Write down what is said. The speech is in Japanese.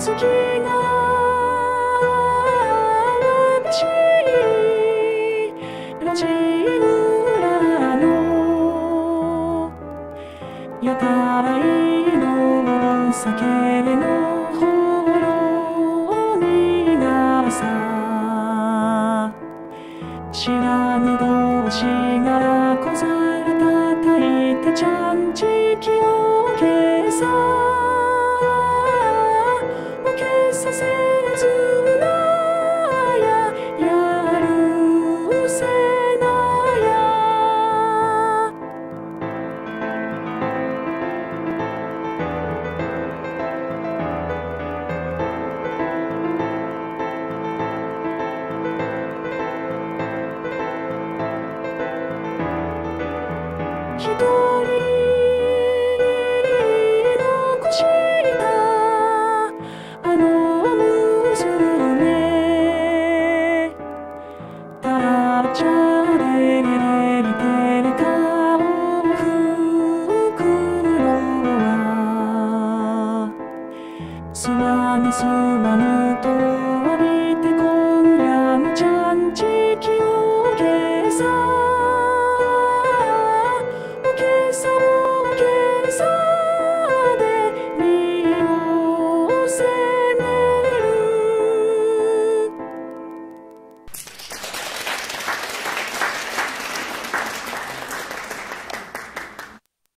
月が眩しい路地裏の屋台のお酒のほろ苦さ、知らぬ同士が小皿叩いてちゃんちきおけさおけさせずなややるせなや一人残したあの娘たらちゃれれりてる顔をふくろはすまぬすまぬとわり